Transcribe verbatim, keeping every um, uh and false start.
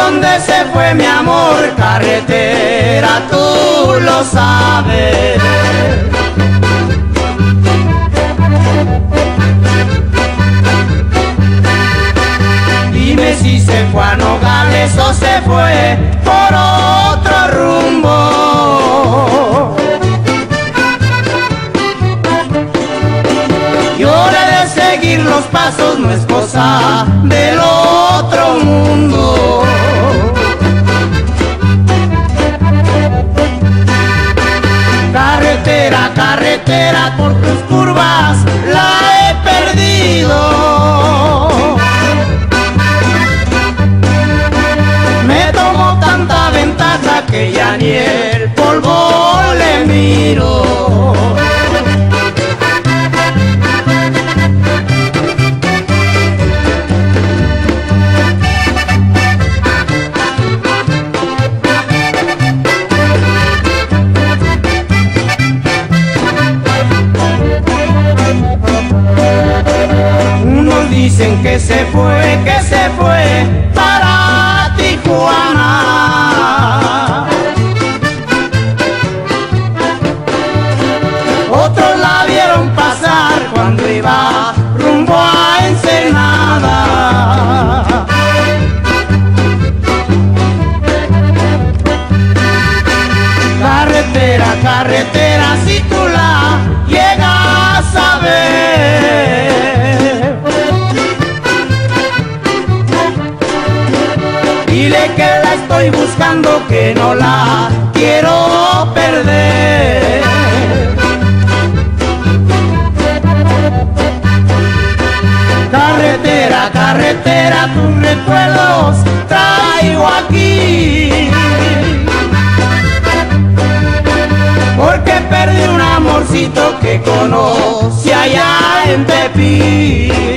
dónde se fue mi amor? Carretera, tú lo sabes. Dime si se fue a Nogales o se fue por otro rumbo. Y hora de seguir los pasos no es cosa del otro mundo. Carretera, carretera, por tus curvas la he perdido. Me tomo tanta ventaja que ya ni el polvo le miro. Dicen que se fue, que se fue para Tijuana. Otros la vieron pasar cuando iba rumbo a Ensenada. Carretera, carretera, si tú la llegas a ver, dile que la estoy buscando, que no la quiero perder. Carretera, carretera, tus recuerdos traigo aquí, porque perdí un amorcito que conocí allá en Pepín.